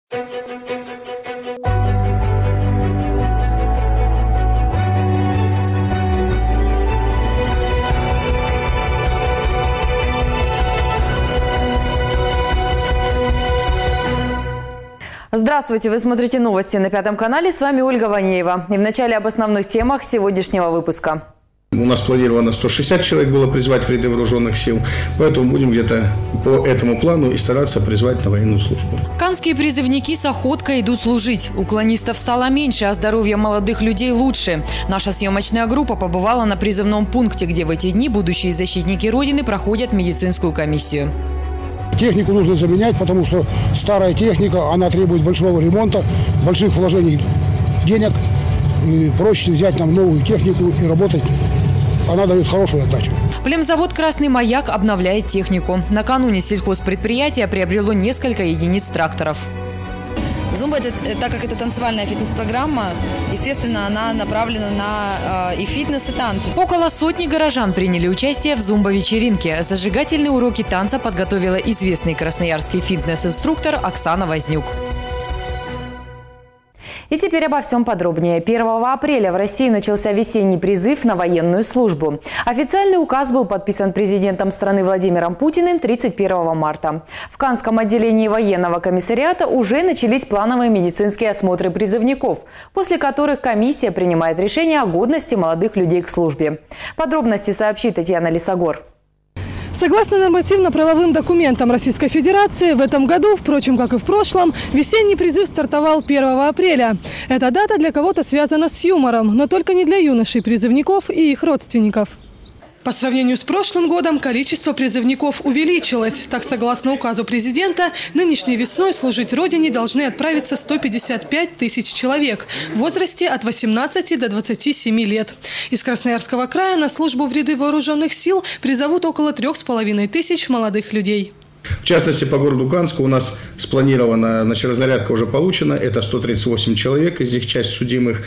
Здравствуйте! Вы смотрите новости на Пятом канале. С вами Ольга Ванеева. И в начале об основных темах сегодняшнего выпуска. У нас планировано 160 человек было призвать в ряды вооруженных сил, поэтому будем где-то по этому плану и стараться призвать на военную службу. Канские призывники с охоткой идут служить. Уклонистов стало меньше, а здоровье молодых людей лучше. Наша съемочная группа побывала на призывном пункте, где в эти дни будущие защитники Родины проходят медицинскую комиссию. Технику нужно заменять, потому что старая техника, она требует большого ремонта, больших вложений денег. И проще взять нам новую технику и работать. Она дает хорошую отдачу. Племзавод «Красный маяк» обновляет технику. Накануне сельхозпредприятие приобрело несколько единиц тракторов. Зумба, так как это танцевальная фитнес-программа, естественно, она направлена на и фитнес, и танцы. Около сотни горожан приняли участие в зумба-вечеринке. Зажигательные уроки танца подготовила известный красноярский фитнес-инструктор Оксана Вознюк. И теперь обо всем подробнее. 1 апреля в России начался весенний призыв на военную службу. Официальный указ был подписан президентом страны Владимиром Путиным 31 марта. В Канском отделении военного комиссариата уже начались плановые медицинские осмотры призывников, после которых комиссия принимает решение о годности молодых людей к службе. Подробности сообщит Татьяна Лисогор. Согласно нормативно-правовым документам Российской Федерации, в этом году, впрочем, как и в прошлом, весенний призыв стартовал 1 апреля. Эта дата для кого-то связана с юмором, но только не для юношей-призывников и их родственников. По сравнению с прошлым годом количество призывников увеличилось. Так, согласно указу президента, нынешней весной служить Родине должны отправиться 155 тысяч человек в возрасте от 18 до 27 лет. Из Красноярского края на службу в ряды вооруженных сил призовут около 3500 молодых людей. В частности, по городу Канску у нас спланирована, разнарядка уже получена, это 138 человек, из них часть судимых,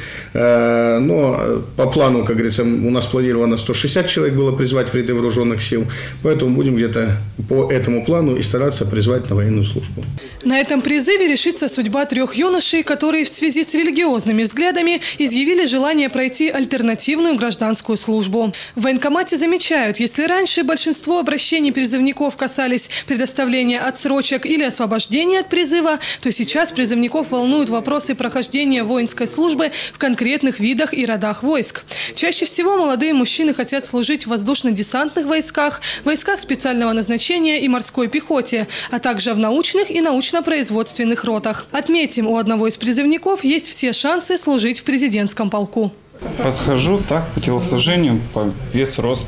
но по плану, как говорится, у нас планировано 160 человек было призвать в ряды вооруженных сил, поэтому будем где-то по этому плану и стараться призвать на военную службу. На этом призыве решится судьба 3 юношей, которые в связи с религиозными взглядами изъявили желание пройти альтернативную гражданскую службу. В военкомате замечают, если раньше большинство обращений призывников касались предоставления отсрочек или освобождения от призыва, то сейчас призывников волнуют вопросы прохождения воинской службы в конкретных видах и родах войск. Чаще всего молодые мужчины хотят служить в воздушно-десантных войсках, войсках специального назначения и морской пехоте, а также в научных и научно-производственных ротах. Отметим, у одного из призывников есть все шансы служить в президентском полку. Подхожу так, по телосложению, по вес, рост.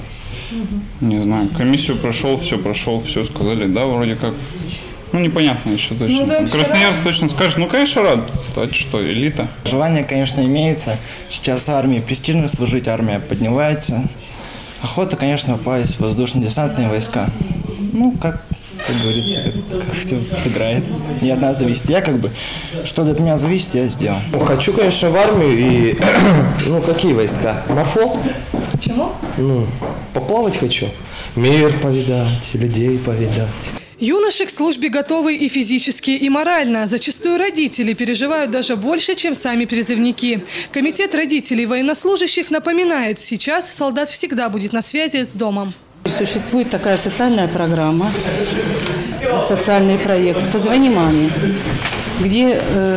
Не знаю, комиссию прошел, все сказали, да, вроде как. Ну, непонятно еще точно. Ну, да, Красноярск точно скажет, ну, конечно, рад. А что, элита. Желание, конечно, имеется. Сейчас в армии престижно служить, армия поднимается. Охота, конечно, попасть в воздушно-десантные войска. Ну, как говорится, как все сыграет. Не от нас зависит. Я что от меня зависит, я сделал. Хочу, конечно, в армию и, какие войска? Морфлот. Почему? Поплавать хочу. Мир повидать, людей повидать. Юноши к службе готовы и физически, и морально. Зачастую родители переживают даже больше, чем сами призывники. Комитет родителей военнослужащих напоминает, сейчас солдат всегда будет на связи с домом. Существует такая социальная программа, социальный проект «Позвони маме», где,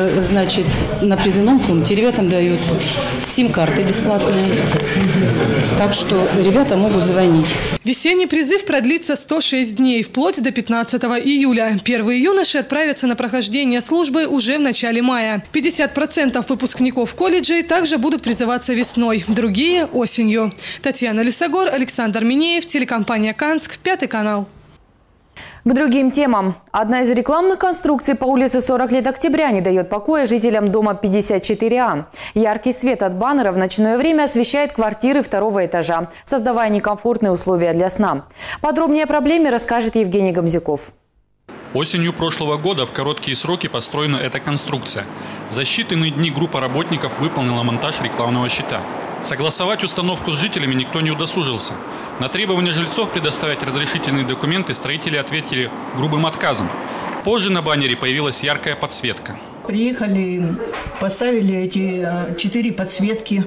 на призывном пункте ребятам дают сим-карты бесплатные. Так что ребята могут звонить. Весенний призыв продлится 106 дней, вплоть до 15 июля. Первые юноши отправятся на прохождение службы уже в начале мая. 50% выпускников колледжей также будут призываться весной, другие – осенью. Татьяна Лисогор, Александр Минеев, телекомпания «Канск», Пятый канал. К другим темам. Одна из рекламных конструкций по улице 40 лет октября не дает покоя жителям дома 54А. Яркий свет от баннера в ночное время освещает квартиры второго этажа, создавая некомфортные условия для сна. Подробнее о проблеме расскажет Евгений Гомзяков. Осенью прошлого года в короткие сроки построена эта конструкция. За считанные дни группа работников выполнила монтаж рекламного щита. Согласовать установку с жителями никто не удосужился. На требования жильцов предоставить разрешительные документы строители ответили грубым отказом. Позже на баннере появилась яркая подсветка. Приехали, поставили эти 4 подсветки.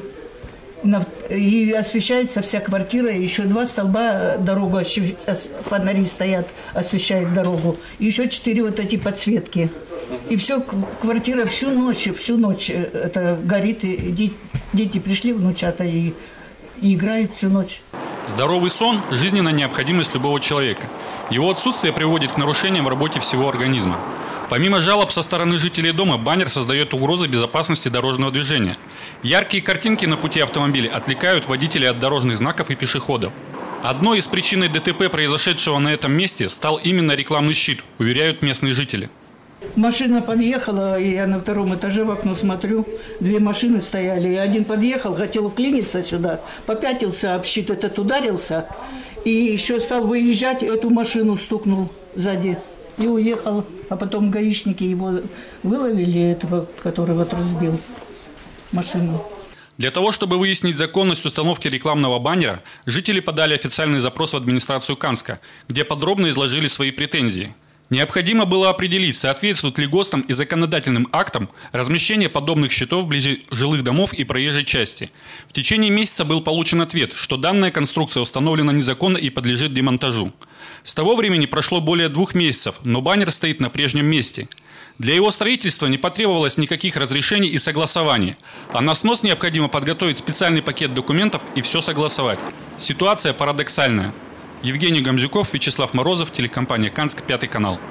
И освещается вся квартира. Еще 2 столба дорогу, фонари стоят, освещают дорогу. И еще 4 вот эти подсветки. И все, квартира всю ночь это горит. И дети пришли, внучата, и играют всю ночь. Здоровый сон – жизненная необходимость любого человека. Его отсутствие приводит к нарушениям в работе всего организма. Помимо жалоб со стороны жителей дома, баннер создает угрозы безопасности дорожного движения. Яркие картинки на пути автомобиля отвлекают водителей от дорожных знаков и пешеходов. Одной из причин ДТП, произошедшего на этом месте, стал именно рекламный щит, уверяют местные жители. Машина подъехала, и я на 2-м этаже в окно смотрю, 2 машины стояли. И один подъехал, хотел вклиниться сюда, попятился, об щит этот ударился. И еще стал выезжать, эту машину стукнул сзади и уехал. А потом гаишники его выловили, этого, который вот разбил машину. Для того, чтобы выяснить законность установки рекламного баннера, жители подали официальный запрос в администрацию Канска, где подробно изложили свои претензии. Необходимо было определить, соответствует ли ГОСТам и законодательным актам размещение подобных щитов вблизи жилых домов и проезжей части. В течение месяца был получен ответ, что данная конструкция установлена незаконно и подлежит демонтажу. С того времени прошло более 2 месяцев, но баннер стоит на прежнем месте. Для его строительства не потребовалось никаких разрешений и согласований, а на снос необходимо подготовить специальный пакет документов и все согласовать. Ситуация парадоксальная. Евгений Гамзюков, Вячеслав Морозов, телекомпания «Канск», 5 канал.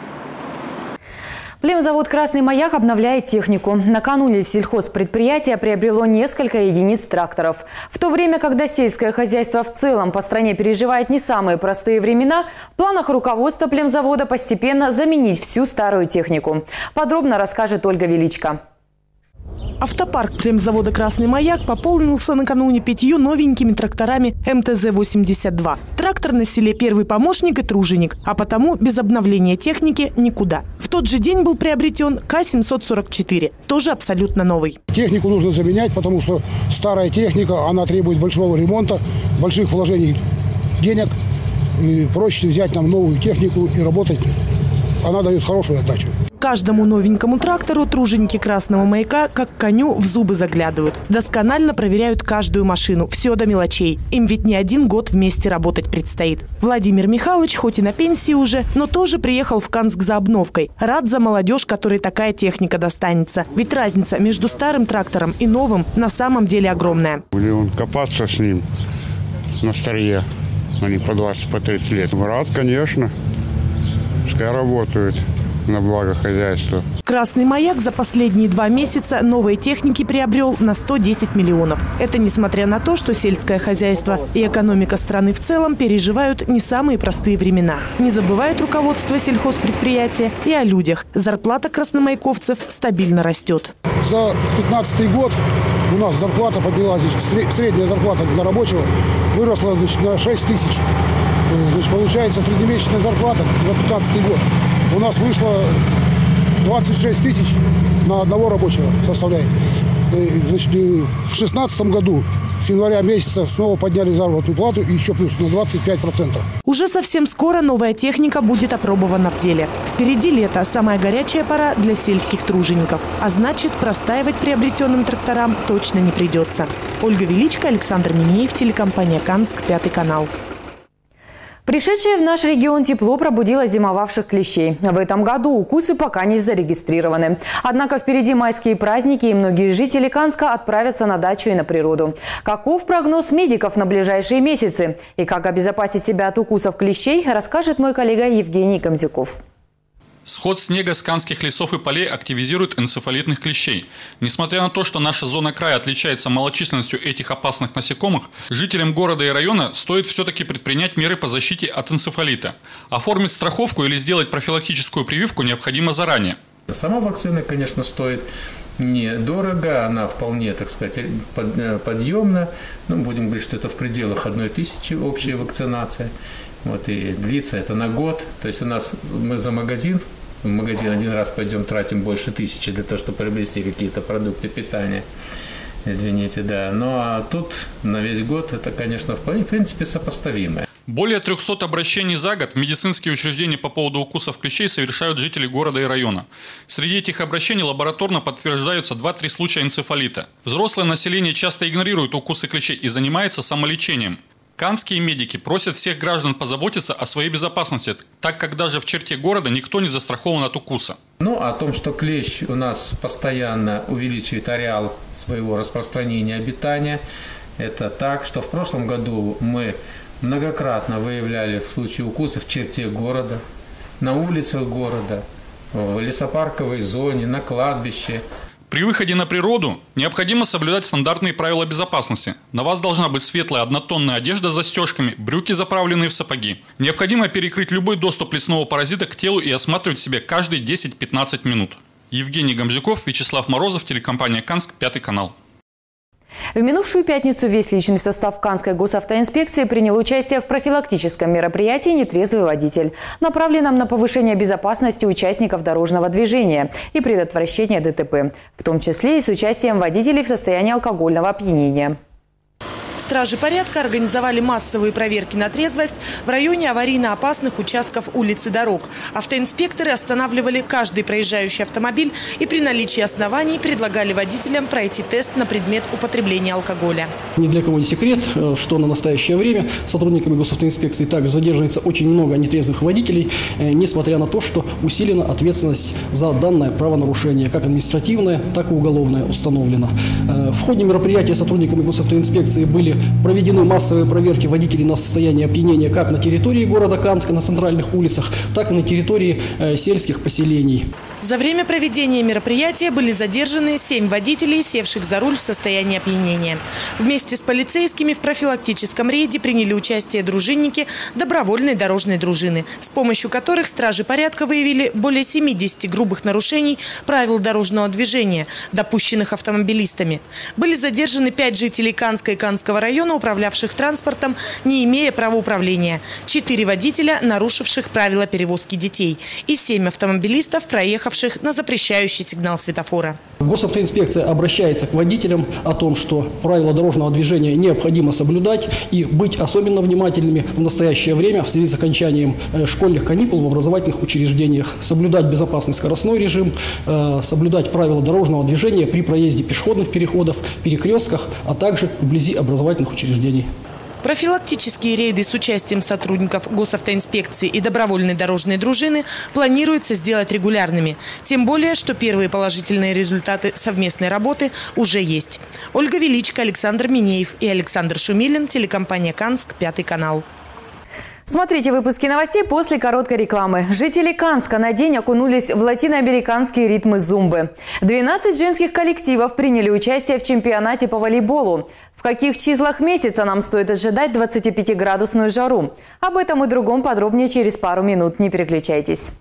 Племзавод «Красный маяк» обновляет технику. Накануне сельхозпредприятие приобрело несколько единиц тракторов. В то время, когда сельское хозяйство в целом по стране переживает не самые простые времена, в планах руководства племзавода постепенно заменить всю старую технику. Подробно расскажет Ольга Величко. Автопарк племзавода «Красный маяк» пополнился накануне 5 новенькими тракторами МТЗ-82. Трактор на селе первый помощник и труженик, а потому без обновления техники никуда. В тот же день был приобретен К-744, тоже абсолютно новый. Технику нужно заменять, потому что старая техника, она требует большого ремонта, больших вложений денег. И проще взять нам новую технику и работать. Она дает хорошую отдачу. Каждому новенькому трактору труженики «Красного маяка» как коню в зубы заглядывают. Досконально проверяют каждую машину, все до мелочей. Им ведь не 1 год вместе работать предстоит. Владимир Михайлович, хоть и на пенсии уже, но тоже приехал в Канск за обновкой. Рад за молодежь, которой такая техника достанется. Ведь разница между старым трактором и новым на самом деле огромная. Будем копаться с ним на старье, они по 20-30 лет. Рад, конечно, пускай работают на благо хозяйства. «Красный маяк» за последние 2 месяца новой техники приобрел на 110 миллионов. Это несмотря на то, что сельское хозяйство и экономика страны в целом переживают не самые простые времена. Не забывает руководство сельхозпредприятия и о людях. Зарплата красномаяковцев стабильно растет. За 2015 год у нас зарплата поднялась, средняя зарплата для рабочего выросла, на 6 тысяч. Получается, среднемесячная зарплата за 2015 год у нас вышло 26 тысяч на одного рабочего составляет. В 2016 году с января месяца снова подняли заработную плату и еще плюс на 25%. Уже совсем скоро новая техника будет опробована в деле. Впереди лето, самая горячая пора для сельских тружеников. А значит, простаивать приобретенным тракторам точно не придется. Ольга Величко, Александр Минеев, телекомпания «Канск», 5 канал. Пришедшее в наш регион тепло пробудило зимовавших клещей. В этом году укусы пока не зарегистрированы. Однако впереди майские праздники, и многие жители Канска отправятся на дачу и на природу. Каков прогноз медиков на ближайшие месяцы? И как обезопасить себя от укусов клещей, расскажет мой коллега Евгений Гамзюков. Сход снега с канских лесов и полей активизирует энцефалитных клещей. Несмотря на то, что наша зона края отличается малочисленностью этих опасных насекомых, жителям города и района стоит все-таки предпринять меры по защите от энцефалита. Оформить страховку или сделать профилактическую прививку необходимо заранее. Сама вакцина, конечно, стоит недорого, она вполне, так сказать, подъемна. Будем говорить, что это в пределах 1000 общая вакцинация. И длится это на год. То есть у нас мы в магазин 1 раз пойдем, тратим больше 1000 для того, чтобы приобрести какие-то продукты питания. Извините, да. Ну а тут на весь год это, конечно, в принципе сопоставимо. Более 300 обращений за год в медицинские учреждения по поводу укусов клещей совершают жители города и района. Среди этих обращений лабораторно подтверждаются 2-3 случая энцефалита. Взрослое население часто игнорирует укусы клещей и занимается самолечением. Канские медики просят всех граждан позаботиться о своей безопасности, так как даже в черте города никто не застрахован от укуса. О том, что клещ у нас постоянно увеличивает ареал своего распространения и обитания, это так, что в прошлом году мы многократно выявляли в случае укусов в черте города, на улицах города, в лесопарковой зоне, на кладбище. При выходе на природу необходимо соблюдать стандартные правила безопасности. На вас должна быть светлая однотонная одежда с застежками, брюки, заправленные в сапоги. Необходимо перекрыть любой доступ лесного паразита к телу и осматривать себя каждые 10-15 минут. Евгений Гамзюков, Вячеслав Морозов, телекомпания «Канск», 5 канал. В минувшую пятницу весь личный состав Канской госавтоинспекции принял участие в профилактическом мероприятии «Нетрезвый водитель», направленном на повышение безопасности участников дорожного движения и предотвращение ДТП, в том числе и с участием водителей в состоянии алкогольного опьянения. Стражи порядка организовали массовые проверки на трезвость в районе аварийно опасных участков улиц и дорог. Автоинспекторы останавливали каждый проезжающий автомобиль и при наличии оснований предлагали водителям пройти тест на предмет употребления алкоголя. Ни для кого не секрет, что на настоящее время сотрудниками госавтоинспекции также задерживается очень много нетрезвых водителей, несмотря на то, что усилена ответственность за данное правонарушение, как административное, так и уголовное установлено. В ходе мероприятия сотрудниками госавтоинспекции были проведены массовые проверки водителей на состояние опьянения как на территории города Канска, на центральных улицах, так и на территории сельских поселений. За время проведения мероприятия были задержаны 7 водителей, севших за руль в состоянии опьянения. Вместе с полицейскими в профилактическом рейде приняли участие дружинники добровольной дорожной дружины, с помощью которых стражи порядка выявили более 70 грубых нарушений правил дорожного движения, допущенных автомобилистами. Были задержаны 5 жителей Канска и Канского района, управлявших транспортом, не имея права управления, 4 водителя, нарушивших правила перевозки детей, и 7 автомобилистов, проехавших на запрещающий сигнал светофора. Госавтоинспекция обращается к водителям о том, что правила дорожного движения необходимо соблюдать и быть особенно внимательными в настоящее время в связи с окончанием школьных каникул в образовательных учреждениях, соблюдать безопасный скоростной режим, соблюдать правила дорожного движения при проезде пешеходных переходов, перекрестках, а также вблизи образовательных учреждений. Профилактические рейды с участием сотрудников госавтоинспекции и добровольной дорожной дружины планируется сделать регулярными. Тем более, что первые положительные результаты совместной работы уже есть. Ольга Величко, Александр Минеев и Александр Шумилин, телекомпания «Канск», 5 канал. Смотрите выпуски новостей после короткой рекламы. Жители Канска на день окунулись в латиноамериканские ритмы зумбы. 12 женских коллективов приняли участие в чемпионате по волейболу. В каких числах месяца нам стоит ожидать 25-градусную жару? Об этом и другом подробнее через пару минут. Не переключайтесь.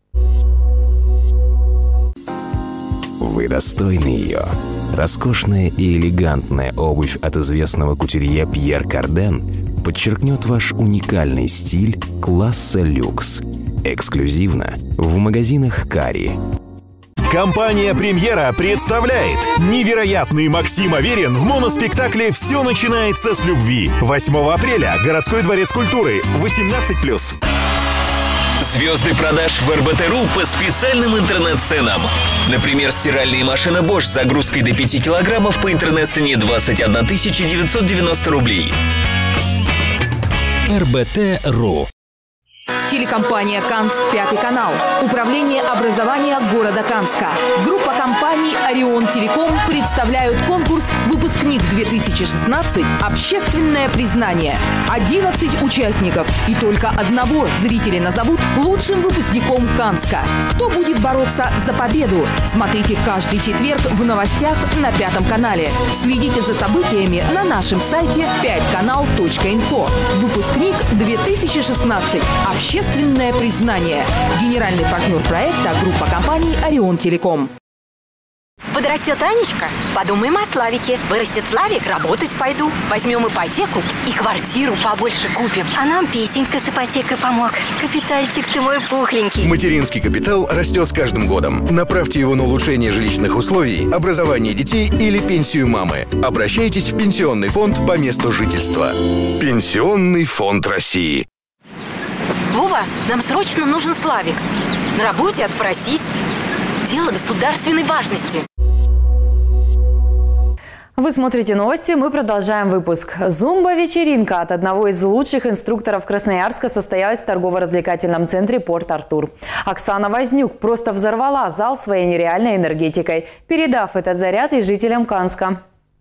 Вы достойны ее. Роскошная и элегантная обувь от известного кутюрье Пьер Карден подчеркнет ваш уникальный стиль класса люкс. Эксклюзивно в магазинах Кари. Компания «Премьера» представляет невероятный Максим Аверин в моноспектакле «Все начинается с любви». 8 апреля. Городской дворец культуры. 18+. Звезды продаж в РБТ.ру по специальным интернет-ценам. Например, стиральная машина Bosch с загрузкой до 5 килограммов по интернет-цене 21 990 рублей. РБТ.ру. Телекомпания «Канск», 5 канал. Управление образования города Канска. Группа компаний «Орион Телеком» представляют конкурс «Выпускник-2016. Общественное признание». 11 участников. И только одного зрители назовут лучшим выпускником Канска. Кто будет бороться за победу? Смотрите каждый четверг в новостях на 5 канале. Следите за событиями на нашем сайте 5канал.инфо. Выпускник-2016. Общественное признание. Генеральный партнер проекта — группа компаний «Орион Телеком». Подрастет Анечка, подумаем о Славике. Вырастет Славик, работать пойду. Возьмем ипотеку и квартиру побольше купим. А нам Петенька с ипотекой помог. Капитальчик ты мой пухленький. Материнский капитал растет с каждым годом. Направьте его на улучшение жилищных условий, образование детей или пенсию мамы. Обращайтесь в Пенсионный фонд по месту жительства. Пенсионный фонд России. Вова, нам срочно нужен Славик. На работе отпросись. Дело государственной важности. Вы смотрите новости, мы продолжаем выпуск. Зумба-вечеринка от одного из лучших инструкторов Красноярска состоялась в торгово-развлекательном центре «Порт-Артур». Оксана Вознюк просто взорвала зал своей нереальной энергетикой, передав этот заряд и жителям Канска.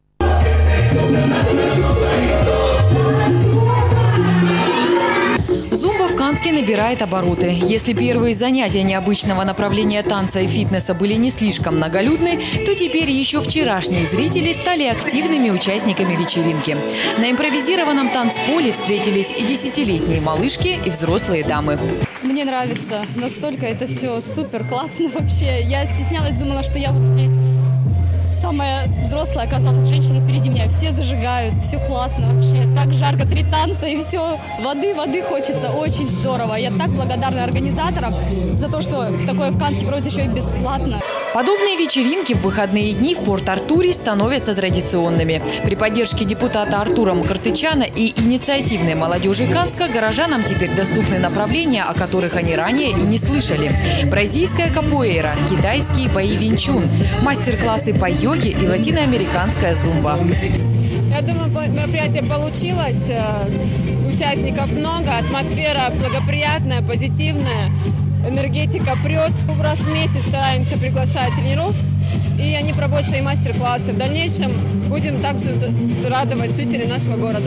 Зумба в Канске набирает обороты. Если первые занятия необычного направления танца и фитнеса были не слишком многолюдны, то теперь еще вчерашние зрители стали активными участниками вечеринки. На импровизированном танцполе встретились и 10-летние малышки, и взрослые дамы. Мне нравится. Настолько это все супер классно вообще. Я стеснялась, думала, что я вот здесь самая взрослая, оказалась женщина впереди меня. Все зажигают, все классно вообще. Так жарко, 3 танца и все. Воды хочется. Очень здорово. Я так благодарна организаторам за то, что такое в Канске проводится еще и бесплатно. Подобные вечеринки в выходные дни в Порт-Артуре становятся традиционными. При поддержке депутата Артура Мкартычана и инициативной молодежи Канска горожанам теперь доступны направления, о которых они ранее и не слышали. Бразильская капуэйра, китайские бои винчун, мастер-классы по йоге и латиноамериканская зумба. Я думаю, мероприятие получилось. Участников много, атмосфера благоприятная, позитивная. Энергетика прет. Раз в месяц стараемся приглашать тренеров, и они проводят свои мастер-классы. В дальнейшем будем также радовать жителей нашего города.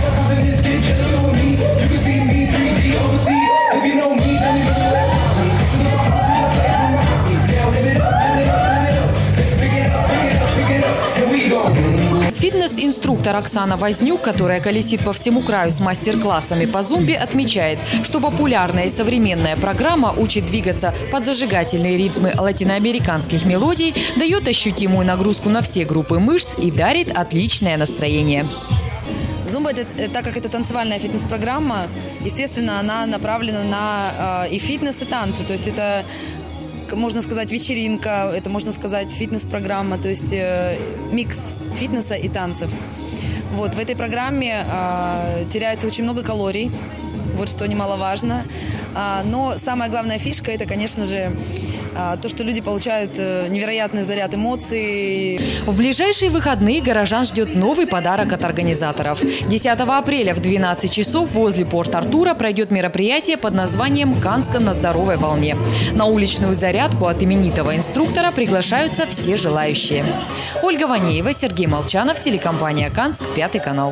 Фитнес-инструктор Оксана Вознюк, которая колесит по всему краю с мастер-классами по зумбе, отмечает, что популярная и современная программа учит двигаться под зажигательные ритмы латиноамериканских мелодий, дает ощутимую нагрузку на все группы мышц и дарит отличное настроение. Зумба, так как это танцевальная фитнес-программа, естественно, она направлена на и фитнес, и танцы. То есть это, можно сказать, вечеринка, это, можно сказать, фитнес-программа, то есть микс фитнеса и танцев. Вот, в этой программе теряется очень много калорий, вот что немаловажно. Но самая главная фишка – это, конечно же, то, что люди получают невероятный заряд эмоций. В ближайшие выходные горожан ждет новый подарок от организаторов. 10 апреля в 12 часов возле Порт-Артура пройдет мероприятие под названием «Канска на здоровой волне». На уличную зарядку от именитого инструктора приглашаются все желающие. Ольга Ванеева, Сергей Молчанов, телекомпания «Канск», 5 канал.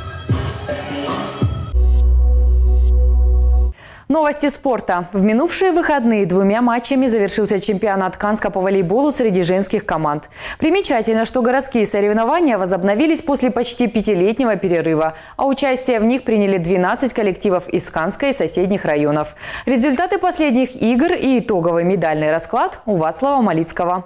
Новости спорта. В минувшие выходные 2 матчами завершился чемпионат Канска по волейболу среди женских команд. Примечательно, что городские соревнования возобновились после почти 5-летнего перерыва, а участие в них приняли 12 коллективов из Канска и соседних районов. Результаты последних игр и итоговый медальный расклад у Вацлава Малицкого.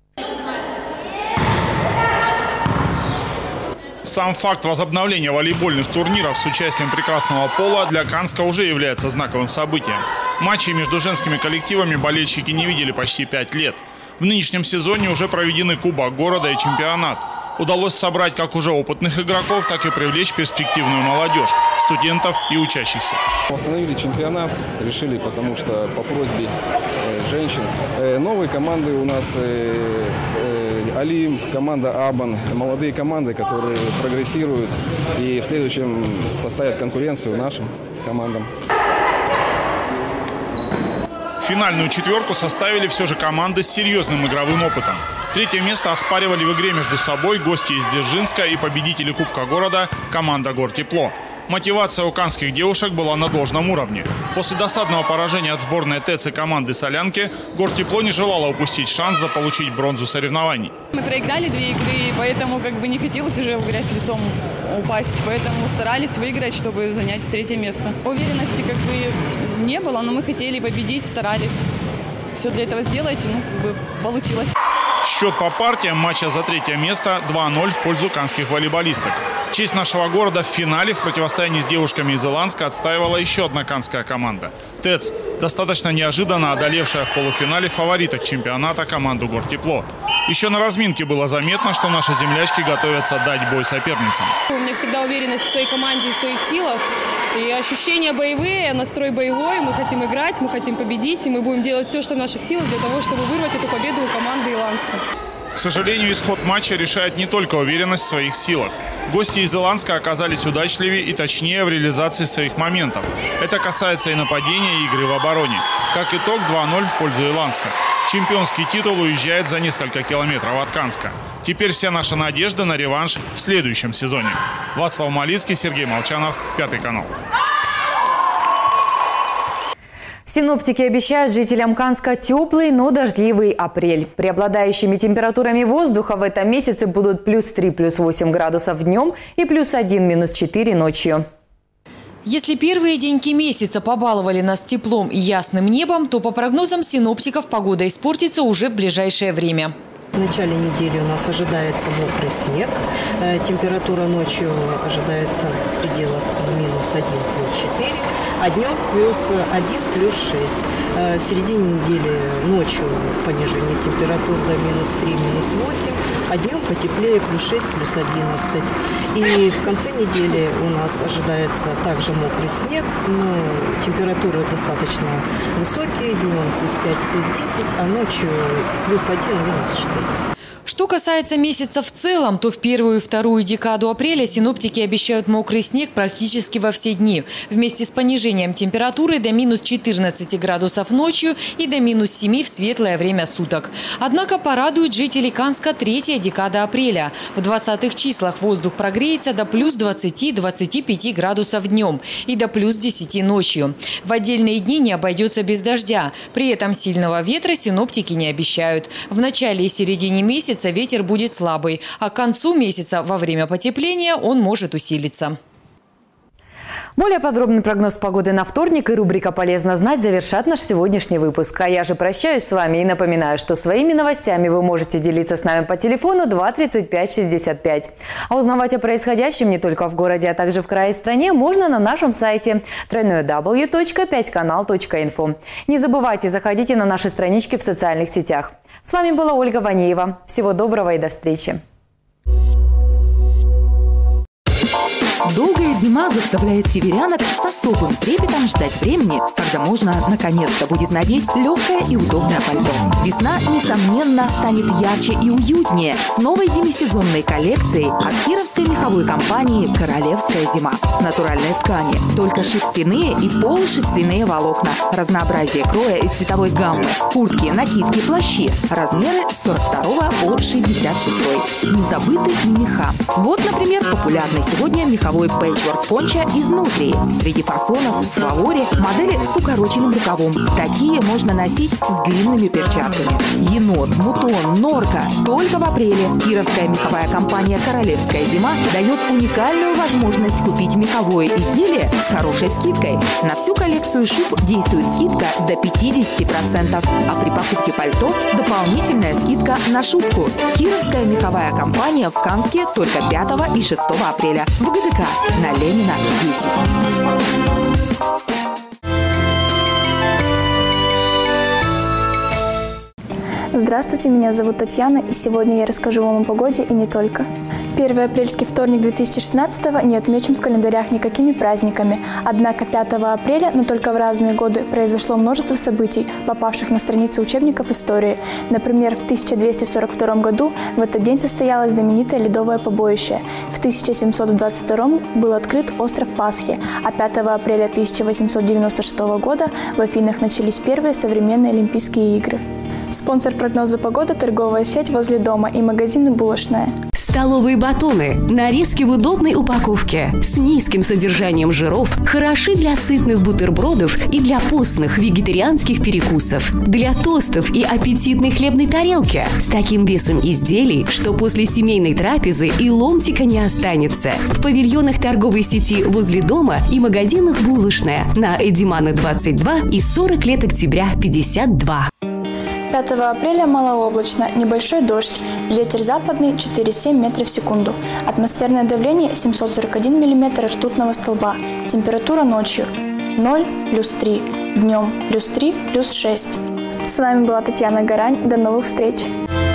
Сам факт возобновления волейбольных турниров с участием прекрасного пола для Канска уже является знаковым событием. Матчей между женскими коллективами болельщики не видели почти 5 лет. В нынешнем сезоне уже проведены Кубок города и чемпионат. Удалось собрать как уже опытных игроков, так и привлечь перспективную молодежь, студентов и учащихся. Остановили чемпионат, решили, потому что по просьбе женщин. Новые команды у нас Алим, команда Абан, молодые команды, которые прогрессируют и в следующем составят конкуренцию нашим командам. Финальную четверку составили все же команды с серьезным игровым опытом. 3-е место оспаривали в игре между собой гости из Дзержинска и победители Кубка города команда «Гортепло». Мотивация у канских девушек была на должном уровне. После досадного поражения от сборной ТЭЦ команды «Солянки» «Гортепло» не желало упустить шанс заполучить бронзу соревнований. Мы проиграли 2 игры, поэтому не хотелось уже в грязь лицом упасть. Поэтому старались выиграть, чтобы занять 3-е место. Уверенности не было, но мы хотели победить, старались все для этого сделать, получилось. Счет по партиям матча за третье место 2-0 в пользу канских волейболисток. Честь нашего города в финале в противостоянии с девушками из Иланска отстаивала еще одна канская команда – ТЭЦ, достаточно неожиданно одолевшая в полуфинале фавориток чемпионата команду «Гортепло». Еще на разминке было заметно, что наши землячки готовятся дать бой соперницам. У меня всегда уверенность в своей команде и в своих силах. И ощущения боевые, настрой боевой. Мы хотим играть, мы хотим победить. И мы будем делать все, что в наших силах, для того, чтобы вырвать эту победу у команды Иланска. К сожалению, исход матча решает не только уверенность в своих силах. Гости из Иланска оказались удачливее и точнее в реализации своих моментов. Это касается и нападения, и игры в обороне. Как итог, 2-0 в пользу Иланска. Чемпионский титул уезжает за несколько километров от Канска. Теперь вся наша надежда на реванш в следующем сезоне. Вацлав Малицкий, Сергей Молчанов, Пятый канал. Синоптики обещают жителям Канска теплый, но дождливый апрель. Преобладающими температурами воздуха в этом месяце будут +3, +8 градусов днем и +1, -4 ночью. Если первые деньки месяца побаловали нас теплом и ясным небом, то по прогнозам синоптиков погода испортится уже в ближайшее время. В начале недели у нас ожидается мокрый снег. Температура ночью ожидается в пределах -1, +4, а днем +1, +6. В середине недели ночью понижение температур до -3, -8, а днем потеплее +6, +11. И в конце недели у нас ожидается также мокрый снег, но температуры достаточно высокие, днем +5, +10, а ночью +1, -4. Что касается месяца в целом, то в первую и вторую декаду апреля синоптики обещают мокрый снег практически во все дни. Вместе с понижением температуры до -14 градусов ночью и до -7 в светлое время суток. Однако порадует жителей Канска третья декада апреля. В 20-х числах воздух прогреется до +20-25 градусов днем и до +10 ночью. В отдельные дни не обойдется без дождя. При этом сильного ветра синоптики не обещают. В начале и середине месяца ветер будет слабый, а к концу месяца во время потепления он может усилиться. Более подробный прогноз погоды на вторник и рубрика «Полезно знать» завершат наш сегодняшний выпуск. А я же прощаюсь с вами и напоминаю, что своими новостями вы можете делиться с нами по телефону 2 35 65. А узнавать о происходящем не только в городе, а также в крае и стране можно на нашем сайте www.5kanal.info. Не забывайте, заходите на наши странички в социальных сетях. С вами была Ольга Ванеева. Всего доброго и до встречи. Долгая зима заставляет северянок с особым трепетом ждать времени, когда можно наконец-то будет надеть легкое и удобное пальто. Весна, несомненно, станет ярче и уютнее с новой демисезонной коллекцией от кировской меховой компании «Королевская зима». Натуральные ткани, только шерстяные и полушерстяные волокна, разнообразие кроя и цветовой гаммы, куртки, накидки, плащи, размеры с 42 по 66. Не забыты и меха. Вот, например, популярный сегодня меховой пэтчворк пончо изнутри. Среди фасонов в фаворе модели с укороченным рукавом. Такие можно носить с длинными перчатками. Енот, мутон, норка. Только в апреле кировская меховая компания «Королевская зима» дает уникальную возможность купить меховое изделие с хорошей скидкой. На всю коллекцию шуб действует скидка до 50%, а при покупке пальто дополнительная скидка на шубку. Кировская меховая компания в Канске только 5 и 6 апреля. В ГДК на Ленина 10. Здравствуйте, меня зовут Татьяна, и сегодня я расскажу вам о погоде и не только. 1 апрельский вторник 2016 не отмечен в календарях никакими праздниками. Однако 5 апреля, но только в разные годы, произошло множество событий, попавших на страницы учебников истории. Например, в 1242 году в этот день состоялось знаменитое ледовое побоище. В 1722 был открыт остров Пасхи, а 5 апреля 1896 года в Афинах начались первые современные Олимпийские игры. Спонсор прогноза погоды – торговая сеть «Возле дома» и магазины «Булочная». Столовые батоны, нарезки в удобной упаковке, с низким содержанием жиров, хороши для сытных бутербродов и для постных вегетарианских перекусов, для тостов и аппетитной хлебной тарелки, с таким весом изделий, что после семейной трапезы и ломтика не останется. В павильонах торговой сети «Возле дома» и магазинах «Булочная» на Эдимана 22 и 40 лет октября 52. 5 апреля малооблачно, небольшой дождь, ветер западный 4,7 метров в секунду, атмосферное давление 741 миллиметр ртутного столба, температура ночью 0 плюс 3, днем плюс 3 плюс 6. С вами была Татьяна Горань, до новых встреч!